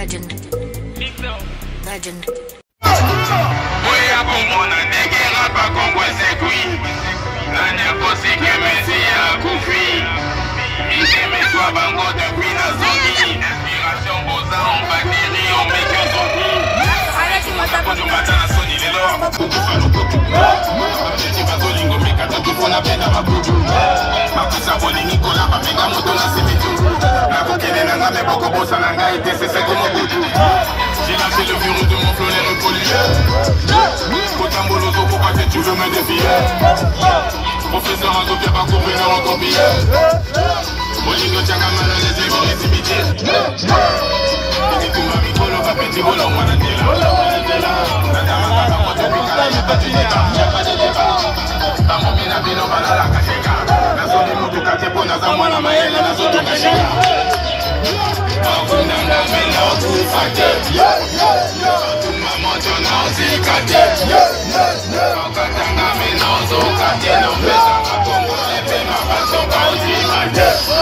Legend. Legend. Oya kumona ndege rapa kongwe sekui. Nani akosi kemesi ya kufi. Ikemeswa bango depuis na zongi. Inspiration boza on batiri on meke zongi. Kono matana soni lelo. Kukufano kuku. Mabjeji bazolingo mekata tufona pena mabuju. Makisa boni Nikola mapega moto na simitu. Nakokene nanga meboko bosa nanga ite sese komo buju. J'ai lâché le bureau de mon flot, les repollués. Kotambolozo, pourquoi tu veux me défier? Professeur en copie, pas compreneur en copie. Molingo, Tchakamana, les aigris, les imités. Petit tout, ma micro, va petit volant, moi, la télé. La dame, papa, moi, depuis qu'elle a pas de débat. Y'a pas de débat. Dans mon mina, bino, bana, la kacheka. La zone, mon tout quartier, pour Naza, moi, la maïe, la zone, tout kacheka. Akunanga mena okufate Atumama jona ozikate Akatanga mena ozokate Nombesa makombo epe mabasoka ozikate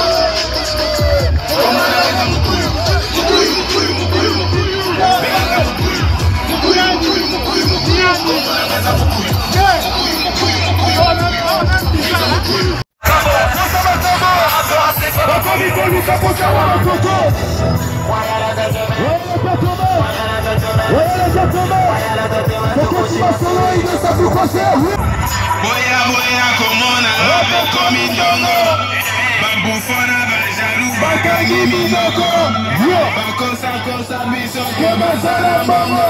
Komana weza mukuyu Mukuyu, mukuyu, mukuyu, mukuyu Benga mukuyu Mukuyu, mukuyu, mukuyu, mukuyu Komana weza mukuyu Mukuyu, mukuyu, mukuyu, mukuyu Boya boya komona lobe komi dongo Babufona bajalu bakangi minoko Bakosa kosa biso ke basala bongo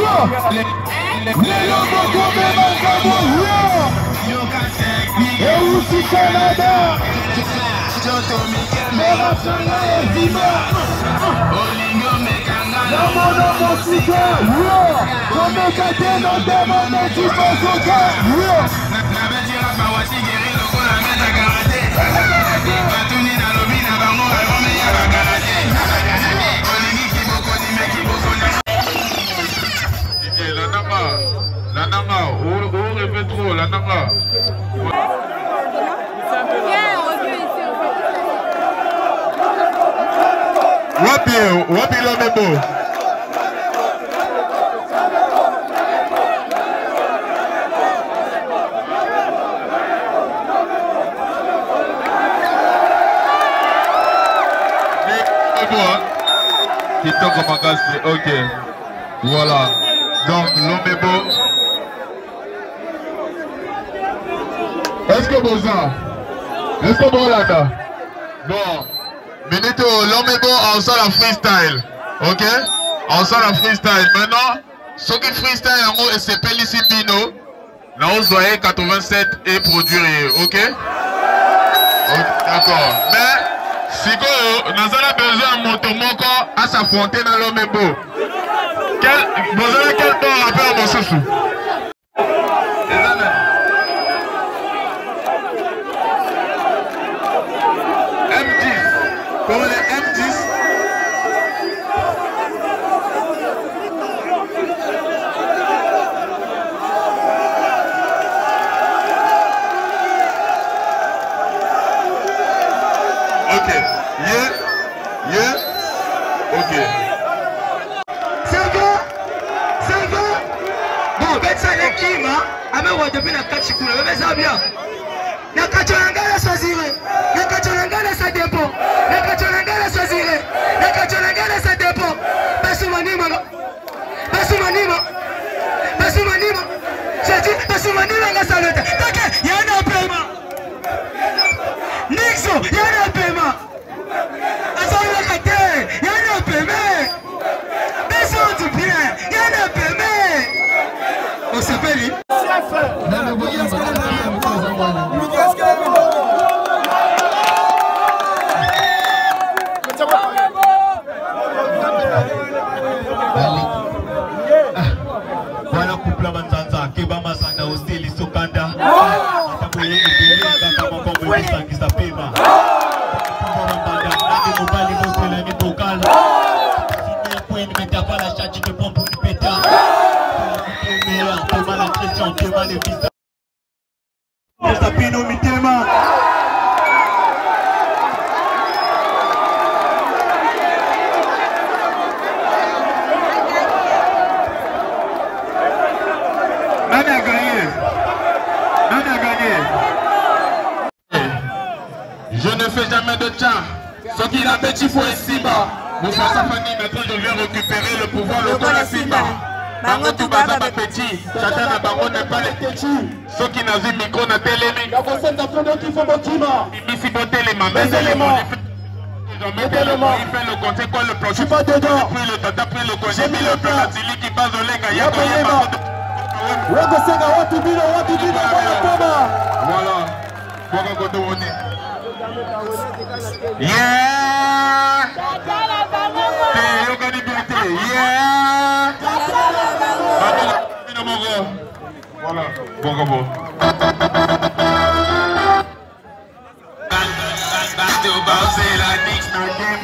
Lelo boko be bakabo Yoka teknik Eusi Canada Joto Mikel Mera Sanga Ezima Olingo Mekanga Namono Mosika Komeka Teno Demone Tiposoka Nabetira Bawasi Geri Loko la Meta Karate Batuni na Lobi na Bango Rome ya Bakarate Olingi Kiboko Nime Kiboko La Nanga, on répète trop, la Nanga Wapi l'homme beau. Ok, voilà. Donc l'homme est beau. Est-ce que vous ça? Est-ce que vous là? Bon. Minute, l'homme est bon, on sort la freestyle. Ok? On sort la freestyle. Maintenant, ceux qui freestyle en haut, c'est Pellissi Bino. Là, on se voyait 87 et produire. Ok? D'accord. Mais, si nous avons besoin de Motomoko à s'affronter dans l'homme est beau. Vous avez quel bon rappeur dans ce sou? Comme les M10. Ok. Yeah. Ok. Ça va. Bon, ben ça les kim, hein. Ame wa depuis la kachikula, mais ça bien. Na kachonangala swazire. Na kachonangala sa dépôt. Na kachonangala swazire. Na kachonangala sa dépôt. Basumanima. J'ai dit basumanima nga salute. Donc yana paiement. Nix Ozay, yana paiement. Azala kate, yana paiement. Descend du bien, yana paiement. On s'appelle lui. Voilà couple manzanza keba masanga hosteli sokanda atakoye ibele kaka mambo mwengi sapema mbanda ndio mobali mosela ni vocal sine point metapala chachi de pompe ni peta meilleur toma la question toma les visa sapino mitema Je ne fais jamais de tcha. Ce qu'il a petit faut Simba. Mon frère Safani, maintenant je viens récupérer le pouvoir, le corps Simba. Bango tout baza ba petit. Chacun na bango n'est pas les petits. Ceux qui n'ont vu micro na télémi. La voix de la qui fait Bokima. Ici botter les mains. Les éléments. Mettez le mot. Il fait le compte, c'est quoi le plan? Je suis pas dedans. Puis le tata, puis le compte. J'ai mis le plan. La tili qui passe au lega. Y'a pas de mal. Voilà. Yeah. Voilà. Bon. Back to bouncer la Nix Ozay.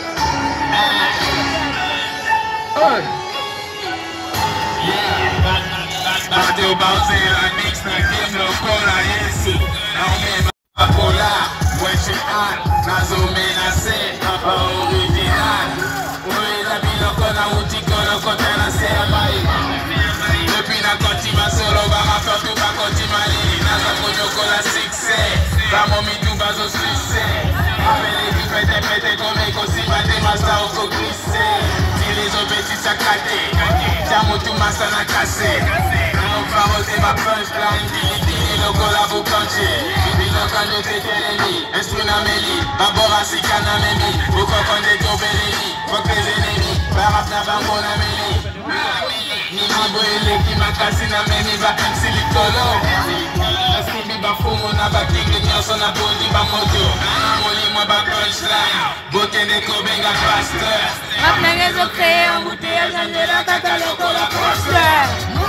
Back to bouncer la Nix Ozay. Le corps à Yesu. Pola, weche an, nazo menase, papa original. Oui, la bilo kona uti kono kote na se abai. Depuis na koti ma solo, ba ma faire tout ba koti mali. Naza kono kola succès, ba momi tout bazo succès. Apele qui pète comme écosi, bate masta au coglissé. Tire zo beti sakate, jamo tout masta na cassé. Non parote ma punchline, dili lo kola bu kanche. Quand je t'ai télé, instrument meli, babora si canameli, au cocon de Tobelli, fuck les ennemis, barapna bango na meli. Nima boele qui m'a cassé na meni, va silicolo. Asibi ba fumo na ba king, nyonso na body ba moto. Moli moi ba punchline, bote de kobenga faster. Rapnenge zo créé un bouteille, j'en ai la tata loko la poster.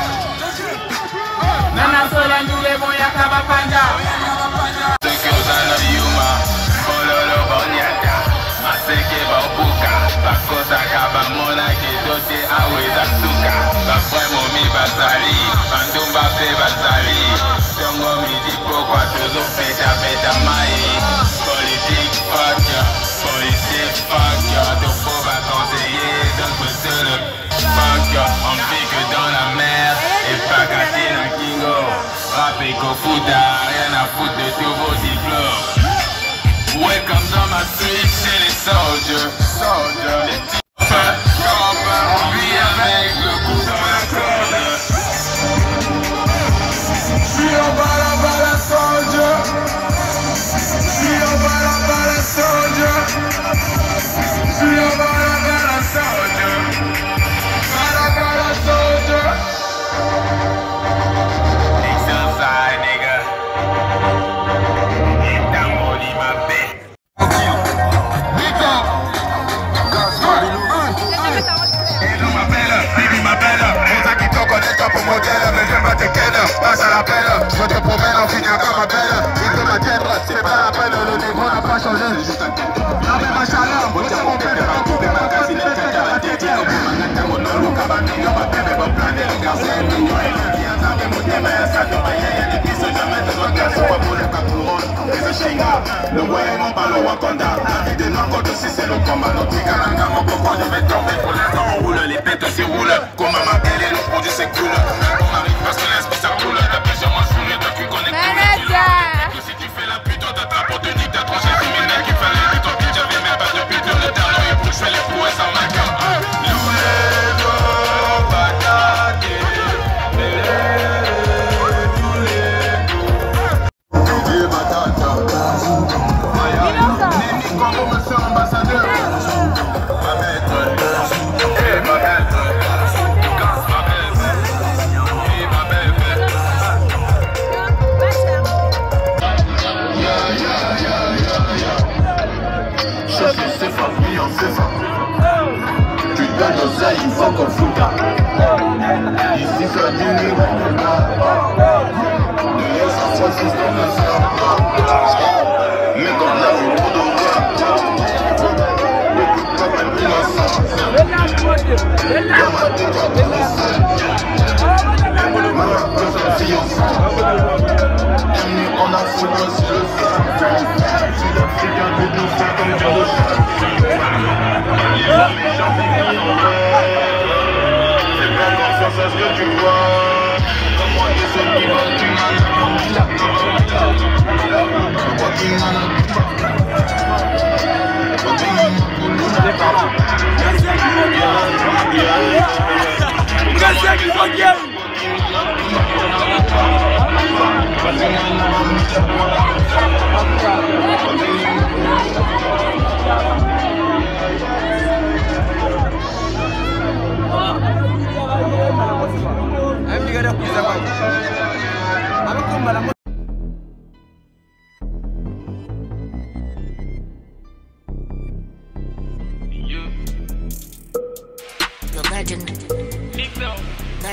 Nana sola ndule moya kaba panda. Maseke babuka, bakosa kaba mona kidote aweza suka. Bafwe momi bazali, bandumba pe bazali. Tongo midi pokwa tozo peta mai. Politique fuck ya, Topo va conseiller, donc monsieur le fuck ya. On vit que dans la mer, et pas gâté dans Kingo. Rap et Kofuta, rien à foutre de tous vos diplômes. Welcome dans ma street chez les soldiers. Les petits copains, on vit avec le coup dans la corde. Si on va la soldier. Si on va la soldier. Si on va la soldier. Bala soldier. Nix Ozay, nigga. Passe à la pelle, je te promets on finit encore ma belle. Il te ma tête, c'est pas la peine, le négro n'a pas changé. Juste un tête. La même chaleur, mon Dieu, mon père, mon couple, ma casse, il est fait à la tête. Mon manette, mon nom, cabane, ma bébé, mon plané, le garçon, mignon, il est bien, ça me motive, mais ça ne va y aller, les pistes, jamais de son garçon, pour les couronnes, les chingas, le way, mon ballon, Wakanda, la vie de Nanko, de si c'est le combat, notre picaranga, mon coco, je vais tomber pour l'instant, on roule, les têtes aussi roulent, comme ma belle, et le produit c'est cool, on arrive parce que l'esprit ça roule. Si tu fais la pute, on t'attrape, on te dit t'as tranché criminel qu'il fallait que ton bitch j'avais même pas de but de le dernier et pour je fais les prouesses en ma carte. Loué-toi, patate, Didier Matata, Némi Congo, monsieur ambassadeur, ma maître, et ma maître. Tu donnes Ozay, il faut qu'on foute. Ici ça dit mais quand on a vu trop de on a foutu aussi le sang. Sud-Africain de nous faire comme Dieu le c'est pas grand-chose à ce que tu vois. Comment des autres qui veulent, tu m'as. Je crois qu'il m'en a.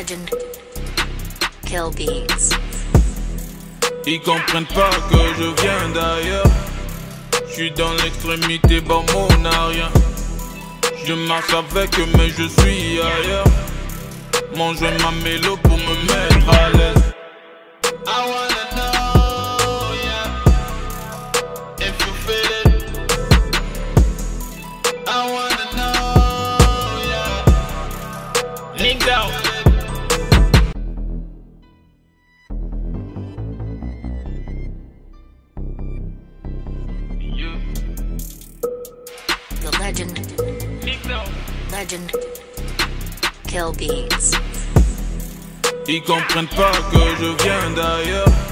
legend. Kill beats. Ils comprennent pas que je viens d'ailleurs. Je suis dans l'extrémité, bon mon n'a rien. Je marche avec eux mais je suis ailleurs. Mange ma mélo pour me mettre à l'aise. I wanna know, yeah, if you feel it. I wanna know, yeah. Nix Ozay. The legend. Nix Ozay. Legend. Kill beats. Ils comprennent pas que je viens d'ailleurs.